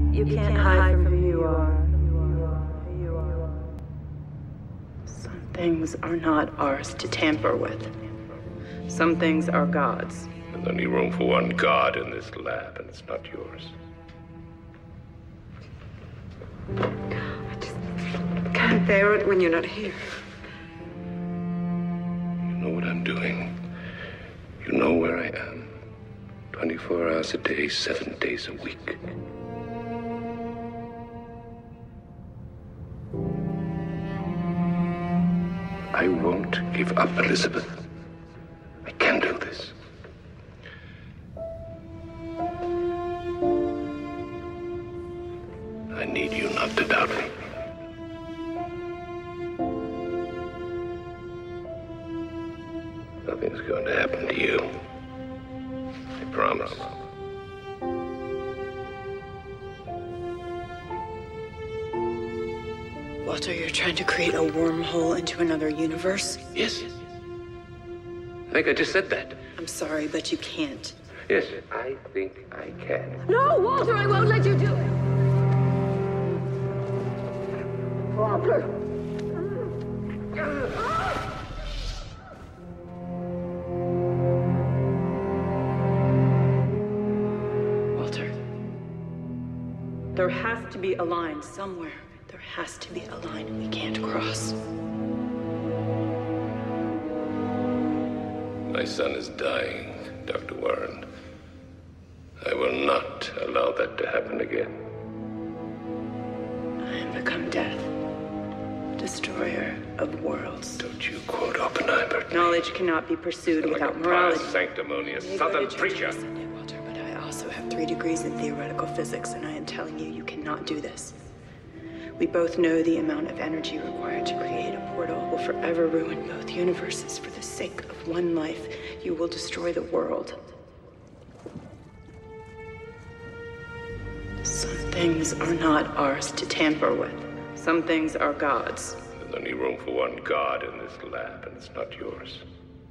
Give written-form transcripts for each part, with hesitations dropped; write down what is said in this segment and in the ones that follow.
You can't hide from who you are. Some things are not ours to tamper with. Some things are God's. There's only room for one God in this lab, and it's not yours. I just can't bear it when you're not here. You know what I'm doing. You know where I am. 24 hours a day, 7 days a week. I won't give up, Elizabeth. I can do this. I need you not to doubt me. Nothing's going to happen to you. I promise. Walter, you're trying to create a wormhole into another universe? Yes. I think I just said that. I'm sorry, but you can't. Yes, I think I can. No, Walter, I won't let you do it. Walter. Walter, there has to be a line somewhere. There has to be a line we can't cross. My son is dying, Dr. Warren. I will not allow that to happen again. I have become death, destroyer of worlds. Don't you quote Oppenheimer. Knowledge cannot be pursued Like without a morality. pious, sanctimonious Maybe southern I did preacher. Sunday, Walter, but I also have 3 degrees in theoretical physics, and I am telling you, you cannot do this. We both know the amount of energy required to create a portal will forever ruin both universes. For the sake of one life, you will destroy the world. Some things are not ours to tamper with. Some things are God's. There's only room for one God in this lab, and it's not yours.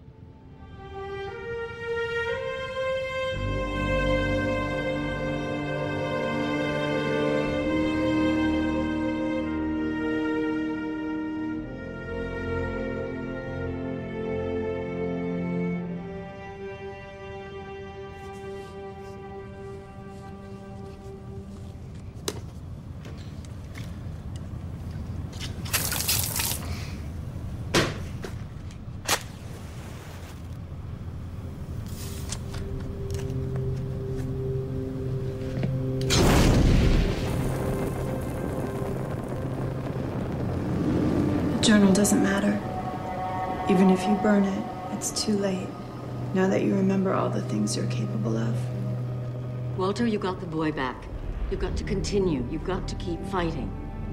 The journal doesn't matter. Even if you burn it, it's too late. Now that you remember all the things you're capable of. Walter, you got the boy back. You've got to continue. You've got to keep fighting.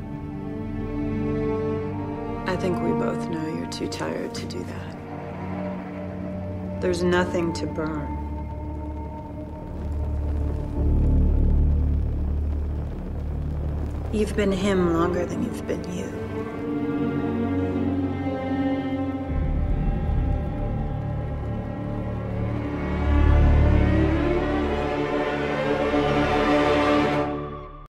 I think we both know you're too tired to do that. There's nothing to burn. You've been him longer than you've been you.